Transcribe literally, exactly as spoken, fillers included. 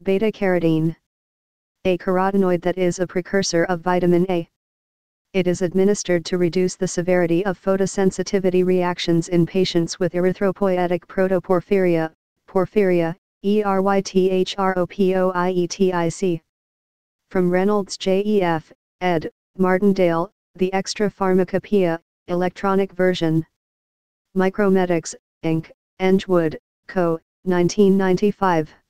Beta-carotene. A carotenoid that is a precursor of vitamin A. It is administered to reduce the severity of photosensitivity reactions in patients with erythropoietic protoporphyria, porphyria, erythropoietic. From Reynolds J E F, ed., Martindale, The Extra Pharmacopoeia, Electronic Version. Micromedics, Incorporated, Engwood, Co., nineteen ninety-five.